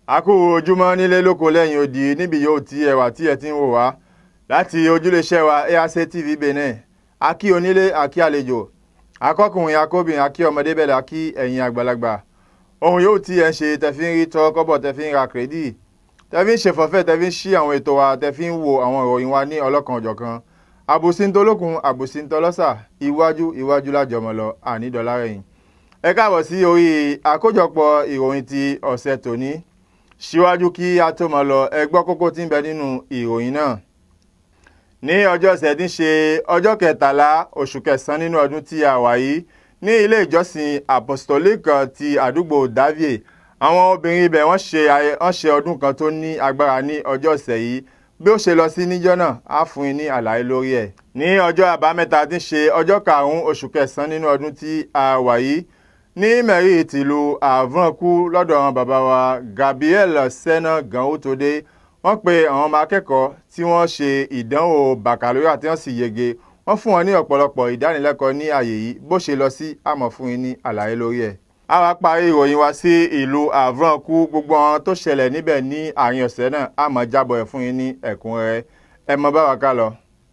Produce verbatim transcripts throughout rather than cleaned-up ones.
A kú ojúmọ́ nílé lóko lẹ́yìn odi níbi yóò tí ẹwà tí ẹ ti ń wò wá láti ojúléṣẹ́ wa A R C T V Benin. A kí onílé, a kí àlejò, akọkùnrin, akóbìnrin, a kí ọmọdé bẹ̀rẹ̀, a kí ẹ̀yin àgbàlagbà. Ohun yóò tí ẹ ń ṣe tẹ́ fi ń rí tọ́ kọ́bọ̀, tẹ́ fi ń ra kírẹ́dì, tẹ́ fi ń ṣe fọ́fẹ́, tẹ́ fi ń ṣí àwọn ètò wa, tẹ́ fi ń wo àwọn ìròyìn wa ní ọlọ́kan ọ̀jọ̀kan. Àbùsíntolókun, àbùsíntolọ́sà, iwájú iwájú lájọmọ lọ, ànídọ́lá rẹ̀yìn. Ẹ káàbọ̀ sí orí àkójọpọ̀ ìròyìn ti ọ̀sẹ̀ tòní. Síwájú kí a tó máa lọ, ẹ gbọ́ kókó tí ń bẹ nínú ìròyìn náà. Ní ọjọ́ ọ̀sẹ̀ tí ń ṣe ọjọ́ kẹtàlá oṣù kẹsàn-án nínú ọdún tí a wà yìí, ní ilé ìjọsìn apostolic ti àdúgbò Davie, àwọn obìnrin ibẹ̀ wọ́n ṣe wọ́n ṣe ọdún kan tó ní agbára ní ọjọ́ ọ̀sẹ̀ yìí. Bí ó ṣe lọ sí níjọ́ náà, á fún yín ní àlàyé lórí ẹ̀. Ní ọjọ́ àbámẹ́ta tí ń ṣe ọjọ́ karùn-ún oṣù kẹsàn-án nínú ọdún tí a wà yìí, ní mẹ́rí tìlú àvọ́nkú lọ́dọ̀ àwọn bàbá wa Gabriel Sena Ganotode, wọ́n pe àwọn ọmọ akẹ́kọ̀ọ́ tí wọ́n ṣe ìdánwò baccalaureate tí wọ́n sì yege, wọ́n fún wọn ní ọ̀pọ̀lọpọ̀ ìdánilẹ́kọ̀ọ́ ní àyè yìí. Bó ṣe lọ sí, àmọ́ fún yín ní àlàyé lórí ẹ̀. A wá parí ìròyìn wa sí ìlú àvọ́nkú, gbogbo àwọn tó ṣẹlẹ̀ níbẹ̀ ní àárín ọ̀sẹ̀ náà, àmọ́ jábọ̀ ẹ̀ fún yín ní ẹ̀kúnrẹ́rẹ́. Ẹ mọ bá wa ká lọ.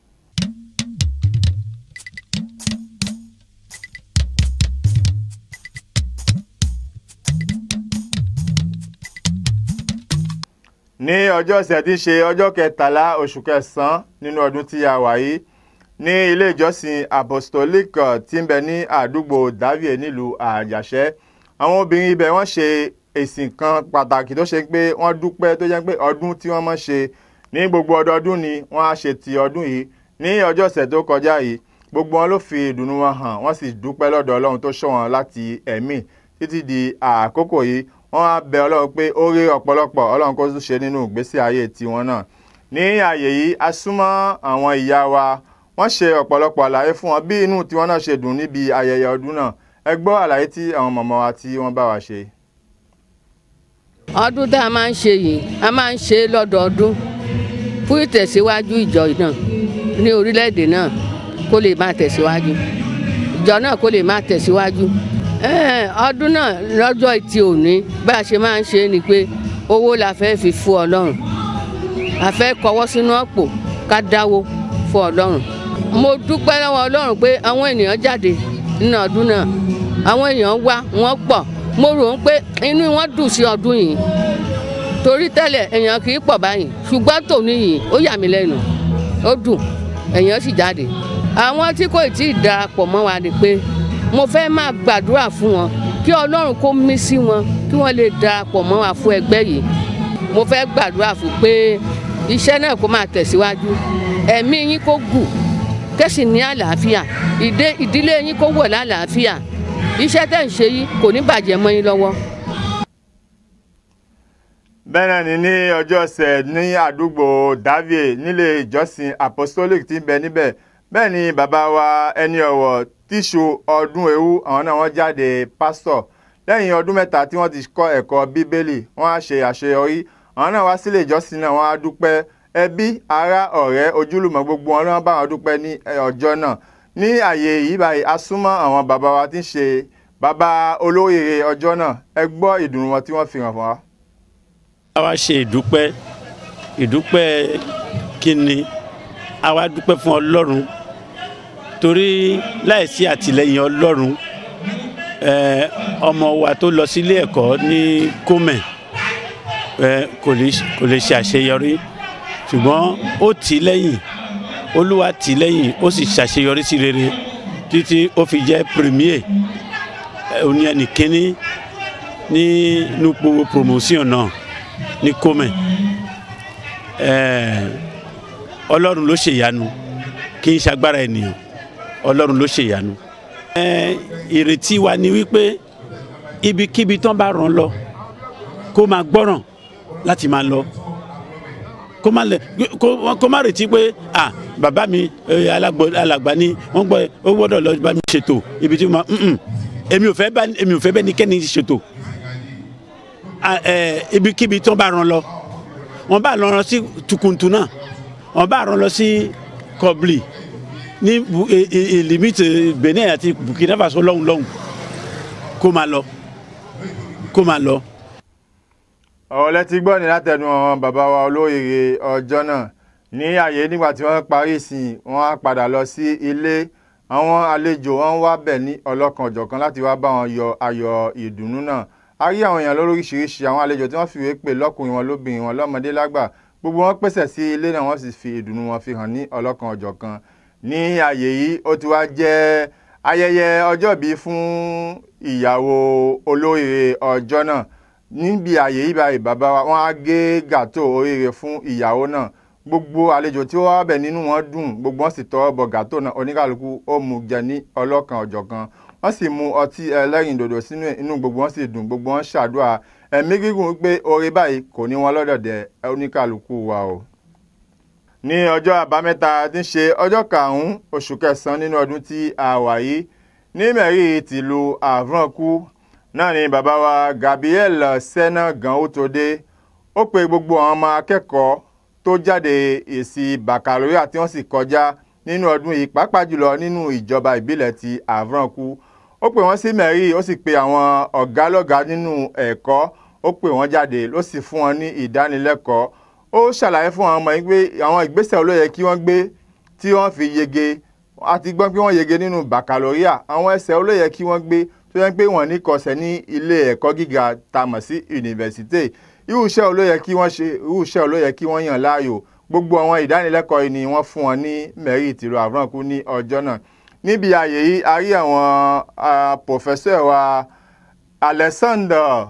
Ní ọjọ́ ọ̀sẹ̀ tí ń ṣe ọjọ́ kẹtàlá oṣù kẹsàn-án nínú ọdún tí a wà yìí, ní ilé ìjọsìn apostolic tí ń bẹ ní àdúgbò Davie nílùú Àjàṣẹ́, àwọn obìnrin ibẹ̀ wọ́n ṣe ìsìn kan pàtàkì tó ṣe pé wọ́n dúpẹ́, tó jẹ́ pé ọdún tí wọ́n máa ṣe ní gbogbo ọdọọdún ni wọ́n á ṣe ti ọdún yìí. Ní ọjọ́ ọ̀sẹ̀ tó kọjá yìí, gbogbo wọn ló fi ìdùnnú wọn hàn, wọ́n sì dúpẹ́ lọ́dọ̀ Ọlọ́run tó ṣọ́ wọn láti ẹ̀mí títí di àkókò yìí. Wọ́n á bẹ Ọlọ́run pé ó rí ọ̀pọ̀lọpọ̀ Ọlọ́run kó tún ṣe nínú ìgbésí ayé tiwọn náà. Ní ààyè yìí, a súnmọ́ àwọn ìyá wa, wọ́n ṣe ọ̀pọ̀lọpọ̀ àlàyé fún wọn bí inú tiwọn náà ṣe dùn níbi ayẹyẹ ọdún náà. Ẹ gbọ́ àlàyé tí àwọn mọ̀mọ́ wa tí wọ́n bá wa ṣe. Ọdún tá a máa ń ṣe yìí, a máa ń ṣe lọ́dọọdún fún ìtẹ̀síwájú ìjọ náà ní orílẹ̀-èdè náà kó lè máa tẹ̀síwájú, ìjọ náà kó lè máa tẹ̀síwájú. Ọdún náà lọ́jọ́ ìtì òní bá a ṣe máa ń ṣe ni pé owó la fẹ́ fi fún Ọlọ́run, a fẹ́ kọwọ́ sínú ọ̀pọ̀ ká dáwó fún Ọlọ́run. Mo dúpẹ́ lọ́wọ́ Ọlọ́run pé àwọn ènìyàn jáde nínú ọdún náà, àwọn èèyàn wá wọ́n pọ̀. Mo rò ó pé inú wọn dùn sí ọdún yìí torí tẹ́lẹ̀ èèyàn kì í pọ̀ báyìí, ṣùgbọ́n tòní yìí ó yà mí lẹ́nu, ó dùn, èèyàn sì jáde. Àwọn tí kò tí ì darapọ̀ mọ́ wa ni pé mo fẹ́ máa gbàdúrà fún wọn kí Ọlọ́run kó mí sí wọn kí wọ́n lè darapọ̀ mọ́ wa fún ẹgbẹ́ yìí. Mo fẹ́ gbàdúrà fún pé iṣẹ́ náà kó máa tẹ̀síwájú, ẹ̀mí yín kó gùn, kẹ́sì ní àlàáfíà, ìdílé yín kó wọ̀ lálàáfíà, iṣẹ́ tẹ̀ ń ṣe yìí kò ní bàjẹ́ mọ́ yín lọ́wọ́. Bẹ́ẹ̀ náà ni ní ọjọ́ ọ̀sẹ̀ ní àdúgbò Davie nílé ìjọsìn apostolic tí ń bẹ níbẹ̀, bẹ́ẹ̀ ni bàbá wa ẹni ọ̀wọ̀ tíṣu ọdún ewu, àwọn náà wọ́n jáde pásítọ̀ lẹ́yìn ọdún mẹ́ta tí wọ́n ti kọ́ ẹ̀kọ́ bíbélì, wọ́n á ṣe àṣeyọrí. Àwọn náà wá sílé ìjọsìn náà, wọ́n á dúpẹ́. Ẹbí, ará, ọ̀rẹ́, ojúlùmọ̀ gbogbo wọn náà bá wọn dúpẹ́ ní ọjọ́ náà. Ní àyè yìí báyìí, a súnmọ́ àwọn bàbá wa tí ń ṣe bàbá olóríire ọjọ́ náà. Ẹ gbọ́ ìdùnnú wọn tí wọ́n fi hàn fún wa. A wá ṣe ìdúpẹ́ ìdúpẹ́ kíni, a wá dúpẹ́ fún Ọlọ́run torí láìsí àtìlẹ́yìn Ọlọ́run, ọmọ wa tó lọ sílé ẹ̀kọ́ ní Kómẹ̀ kò lè ṣe àṣeyọrí, ṣùgbọ́n ó tì lẹ́yìn, Olúwa tì lẹ́yìn, ó sì ṣàṣeyọrí sí rere títí ó fi jẹ́ premier òní ẹnì kíní ní nípò promotion náà ní Kómẹ̀. Ọlọ́run ló ṣe ìyanu, kì í ṣagbára ènìyàn, Ọlọ́run ló ṣe ìyanu. Ìrètí wa ni wípé ibikíbi tán bá rán lọ kó máa gbọ́ràn láti máa lọ, kó má lè kó má retí pé ah bàbá mi alàgbà ni wọ́n gbọ́ ó gbọ́dọ̀ lọ bá mi ṣètò ibi tí mo èmi ò fẹ́ bá èmi ò fẹ́ bẹ́ẹ̀ ni kẹ́ni ṣètò. Ibikíbi tán bá rán lọ, wọ́n bá rán lọ sí Tukuntu náà, wọ́n bá rán lọ sí Kobli ní limite Benin àti Burkina Faso lọ́hùn lọ́hùn kó máa lọ kó máa lọ. ọ̀rọ̀ lẹ ti gbọ́ ní látẹnu àwọn bàbá wa olóríire ọjọ́ náà ní àyè nígbà tí wọ́n parí ìsìn wọ́n á padà lọ sí ilé àwọn àlejò wọn wá bẹ̀ ní ọlọ́kan ọ̀jọ̀kan láti wá bá wọn yọ ayọ̀ ìdùnnú náà. A rí àwọn èèyàn lóríṣiríṣi àwọn àlejò tí wọ́n fìwé pè lọ́kùnrin wọn lóbìnrin wọn lọ́mọdé lágbà gbogbo wọn pèsè sí ilé náà wọ́n sì fi ìdùnnú wọn fi hàn ní ọlọ́kan ọ̀jọ̀kan. Ní àyè yìí ó ti wá jẹ́ ayẹyẹ ọjọ́bí fún ìyàwó olóríire ọjọ́ náà. Níbi àyè yìí báyìí bàbá wa wọ́n á gé gàtò oríire fún ìyàwó náà. Gbogbo àlejò tí wọ́n wá bẹ̀ nínú wọn dùn gbogbo wọn sì tọwọ́ bọ gàtò náà oníkàlùkù ó mu jẹ ní ọlọ́kan ọ̀jọ̀kan. Wọ́n sì mu ọtí ẹlẹ́rìndòdò sínú inú gbogbo wọn sì dùn gbogbo wọn ṣàdúrà ẹ̀mí gígùn pé oore báyìí kò ní wọn lọ́dọ̀dẹ̀ oníkàlùkù wa o. Ní ọjọ́ àbámẹ́ta tí ń ṣe ọjọ́ karùn-ún oṣù kẹsàn-án nínú ọdún tí a wà yìí ní mẹ́rí tìlú Avranku náà ni bàbá wa Gabriel Sena Ganotode ó pe gbogbo àwọn ọmọ akẹ́kọ̀ọ́ tó jáde èsì bàkàlóríà tí wọ́n sì kọjá nínú ọdún yìí pàápàá jùlọ nínú ìjọba ìbílẹ̀ ti Avranku. Ó pè wọ́n sí mẹ́rí ó sì pe àwọn ọ̀gá lọ́gàá nínú ẹ̀kọ́ ó pè wọ́n jáde ló sì fún wọn ní ìdánilẹ́kọ̀ọ́. Ó ṣàlàyé fún àwọn ọmọ yìí pé àwọn ìgbésẹ̀ olóyè kí wọ́n gbé tí wọ́n fi yege a ti gbọ́ pé wọ́n yege nínú bàkàlóríà àwọn ẹsẹ̀ olóyè kí wọ́n gbé tó yẹ pé wọ́n ní kọsẹ̀ ní ilé ẹ̀kọ́ gíga tá mọ̀ sí yunifásítì irú iṣẹ́ olóyè kí wọ́n ṣe irú iṣẹ́ olóyè kí wọ́n yàn láàyò gbogbo àwọn ìdánilẹ́kọ̀ọ́ yìí ni wọ́n fún wọn ní mẹ́rí tìlú Avranku ní ọjọ́ náà. Níbi àyè yìí a rí àwọn pòfẹ́sọ̀ wa Alexander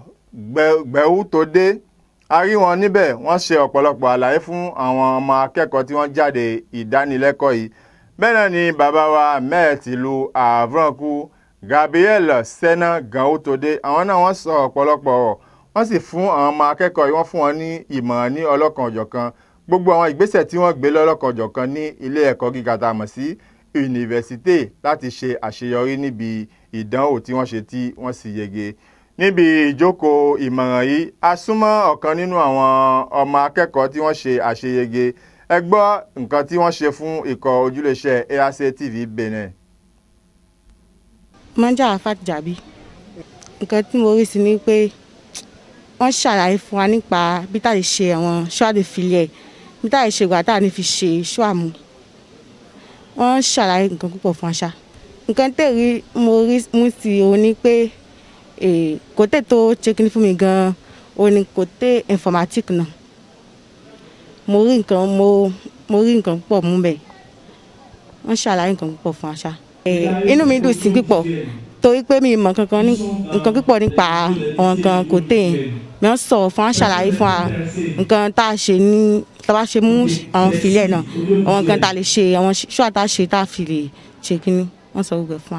Gbẹ̀wútòdé a rí wọn níbẹ̀ wọ́n ṣe ọ̀pọ̀lọpọ̀ àlàyé fún àwọn ọmọ akẹ́kọ̀ọ́ tí wọ́n jáde ìdánilẹ́kọ̀ọ́ yìí. Bẹ́ẹ̀ náà ni bàbá wa mẹ́ẹ̀ tìlú Avranku Gabriel Sena Ganotode àwọn náà wọ́n sọ ọ̀pọ̀lọpọ̀ ọ̀rọ̀ wọ́n sì fún àwọn ọmọ akẹ́kọ̀ọ́ yìí wọ́n fún wọn ní ìmọ̀ràn ní ọlọ́kan ọ̀jọ̀kan gbogbo àwọn ìgbésẹ̀ tí wọ́n gbé lọ́lọ́kan ọ̀jọ̀kan ní ilé ẹ̀kọ́ gíga tá a mọ̀ sí yunifásítì láti ṣe àṣeyọrí níbi ìdánwò tí wọ́n ṣe tí wọ́n sì yege. Níbi ìjókòó ìmọ̀ràn yìí a súnmọ́ ọ̀kan nínú àwọn ọmọ akẹ́kọ̀ọ́ tí wọ́n ṣe àṣeyege ẹ gbọ́ nǹkan tí wọ́n ṣe fún ikọ̀ ojúléṣẹ́ A R C T V Benin. Manja Afat Jabi nǹkan tí mo rí sí ni pé wọ́n ṣàlàyé fún wa nípa bí tá a lè ṣe àwọn ṣọ́ọ̀dì filẹ̀ bí tá a lè ṣe ìgbà tá a ní fi ṣe ṣọ́àmù wọ́n ṣàlàyé nǹkan púpọ̀ fún aṣá. Nǹkan tẹ̀rí mo rí mú sí òun ni pé kò tẹ̀ tó ṣe kíní fún mi gan-an òun ni kò tẹ̀ informatique náà mo rí nǹkan mo mo rí nǹkan púpọ̀ mú bẹ́ẹ̀ wọ́n ṣàlàyé nǹkan púpọ̀ fún aṣá. Inú mi dùn sí pípọ̀ torí pé mi mọ̀ kankan ní nǹkan púpọ̀ nípa àwọn nǹkan kò tẹ̀ yẹn mi wọ́n sọ̀rọ̀ fún wa ṣàlàyé fún wa nǹkan tá a ṣe ní tá a bá ṣe mú àwọn filẹ̀ náà àwọn nǹkan tá a lè ṣe àwọn ṣọ́ọ̀ tá a ṣe tá a fi lè ṣe kíní wọ́n sọ gbogbo fún wa.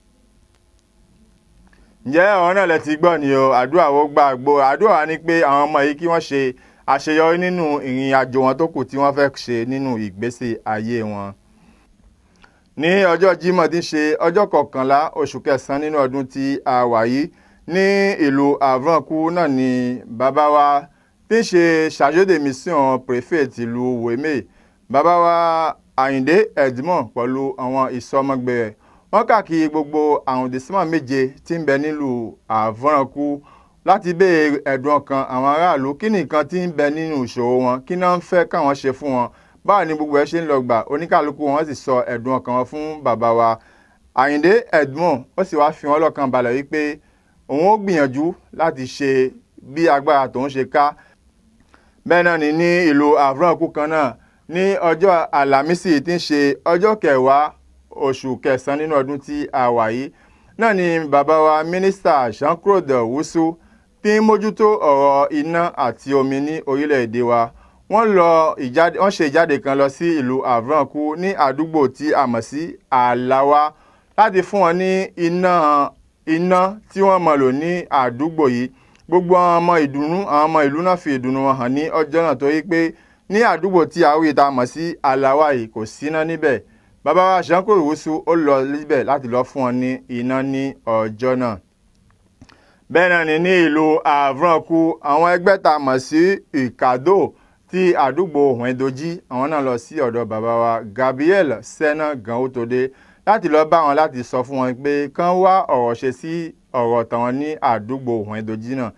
Ǹjẹ́ ọ̀rọ̀ náà lẹ ti gbọ́ ni o àdúrà wo gbà gbó àdúrà wa ni pé àwọn ọmọ yìí kí wọ́n ṣe àṣeyọrí nínú ìrìn àjò wọn tó kù tí wọ́n fẹ́ ṣe nínú ìgbésí ayé wọn. Ní ọjọ́ Jímọ̀ tí ń ṣe ọjọ́ kọkànlá oṣù kẹsàn-án nínú ọdún tí a wà yìí ní ìlú Avranku náà ni bàbá wa tí ń ṣe chargé de mission préfet ìlú Weme bàbá wa Àyìndé Edmond pẹ̀lú àwọn ìsọmọgbẹ̀ rẹ̀ wọ́n káàkiri gbogbo arrondissement méje tí ń bẹ nílùú Avranku láti béèrè ẹ̀dùn ọkàn àwọn aráàlú kí ni nǹkan tí ń bẹ nínú ìṣòro wọn kí náà ń fẹ́ káwọn ṣe fún wọn báwo ni gbogbo ẹ ṣe ń lọ gbà oníkàlùkù wọn sì sọ ẹ̀dùn ọkàn wọn fún bàbá wa Àyìndé Edmond ó sì wáá fi wọn lọ́kàn balẹ̀ wípé òun ó gbìyànjú láti ṣe bí agbára tòun ṣe ká. Bẹ́ẹ̀ náà ni ní ìlú Avranku kan náà ní ọjọ́ Àlàmísì tí ń ṣe ọjọ́ kẹwàá oṣù kẹsàn-án nínú ọdún tí a wà yìí náà ni bàbá wa mínísítà Jean-Claude Wusu tí ń mójútó ọ̀rọ̀ iná àti omi ní orílẹ̀-èdè wa wọ́n lọ ìjáde wọ́n ṣe ìjáde kan lọ sí ìlú Avranku ní àdúgbò tí a mọ̀ sí Àláwá láti fún wọn ní iná iná tí wọ́n mọ̀ lò ní àdúgbò yìí gbogbo àwọn ọmọ ìdùnnú àwọn ọmọ ìlú náà fi ìdùnnú wọn hàn ní ọjọ́ náà torí pé ní àdúgbò tí a wí tá a mọ̀ sí Àláwá yìí kò síná níbẹ̀ bàbá wa Jean-Claude Wusu ó lọ níbẹ̀ láti lọ fún wọn ní iná ní ọjọ́ náà. Bẹ́ẹ̀ náà ni ní ìlú Avranku àwọn ẹgbẹ́ tá a mọ̀ sí Ikado tí àdúgbò Hwendoji àwọn náà lọ sí ọ̀dọ̀ bàbá wa Gabriel Sena Ganotode láti lọ bá wọn láti sọ fún wọn pé kán wá ọ̀rọ̀ ṣe sí ọ̀rọ̀ tàwọn ní àdúgbò Hwendoji náà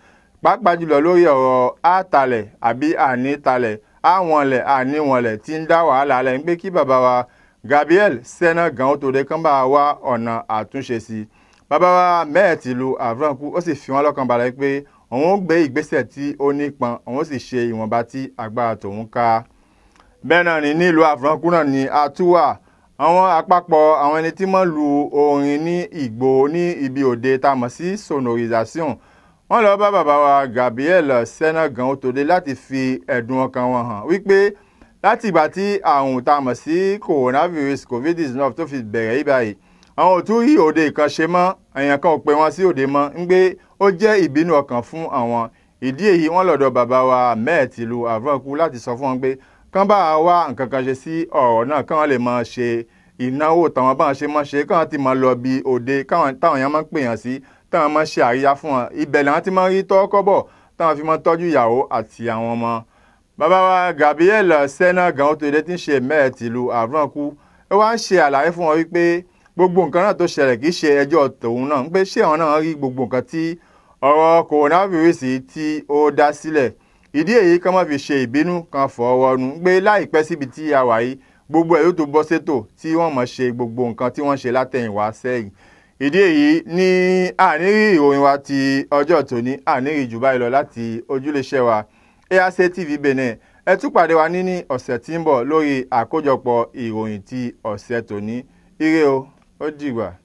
pàápàá jùlọ lórí ọ̀rọ̀ àtàlẹ̀ àbí ànítalẹ̀ àwọnlẹ̀ àníwọnlẹ̀ tí ń dá wàhálà lẹ̀ ń pé kí bàbá wa Gabriel Senegan ó tó dé kán bá wá ọ̀nà àtúnṣe sí i. Bàbá wa mẹ́ẹ̀ tìlú Avranches ó sì fi wọ́n lọ́kàn balẹ̀ pé òun ó gbé ìgbésẹ̀ tí ó nípọn, òun ó sì ṣe ìwọ̀nba tí agbára tòun ká. Bẹ́ẹ̀ náà ni nílùú Avranches náà ni a tún wà. Àwọn àpapọ̀ àwọn ẹni tí wọ́n lu orin ní ìgbò ní ibi òde tá a mọ̀ sí sonorisation wọ́n lọ bá bàbá wa Gabriel Senegan ó tó dé láti fi ẹ̀dùn ọkàn wọn hàn wípé láti ìgbà tí àrùn tá a mọ̀ sí coronavirus covid nineteen tó fi bẹ̀rẹ̀ yìí báyìí àwọn ò tún rí òde kan ṣe mọ́, èèyàn kan ò pe wọn sí òde mọ́ ń gbé ó jẹ́ ìbínú ọkàn fún àwọn. Ìdí èyí wọ́n lọ́dọ̀ bàbá wa mẹ́ẹ̀ tìlú Avranches láti sọ fún wọn pé kán bá wá nǹkan kan ṣe sí ọ̀rọ̀ náà, kán lè máa ṣe ìnáwó táwọn bá ń ṣe máa ṣe, kán ti máa lọ bí òde táwọn èèyàn máa ń pè yàn sí, táwọn máa ń ṣe àríyá fún wọn. Ibẹ̀ làwọn ti máa ń rí tọ́kọ́bọ̀ táwọn fi máa ń tọ́jú ìyàwó àti àwọn ọmọ. Bàbá wa Gabriel Senegan ó tó dé tí ń ṣe mẹ́ẹ̀ tìlú Avranches ó wá ń ṣe àlàyé fún wọn wípé gbogbo nǹkan náà tó ṣẹlẹ̀ kì í ṣe ẹjọ́ tòun náà ń pé ṣé àwọn náà rí gbogbo nǹkan tí ọ̀rọ̀ coronavirus tí ó dá sílẹ̀. Ìdí èyí kan máa fi ṣe ìbínú kan fọwọ́nu gbé láìpẹ́ síbi tí a wà yìí gbogbo ẹ̀ yóò tó bọ́ sétò tí wọ́n mọ̀ ṣe gbogbo nǹkan tí wọ́n ṣe látẹ̀yìnwá sẹ́yìn. Ìdí èyí ní àníri ìròyìn wa ti ọjọ́ tòní àníri jù báyìí lọ láti ojúléṣẹ́ wa A R C T V Benin. Ẹ tún pàdé wa ní ní ọ̀sẹ̀ tí ń bọ̀ lórí àkójọpọ̀ ìròyìn ti ọ̀sẹ̀ tòní. Ire o, ó dìgbà.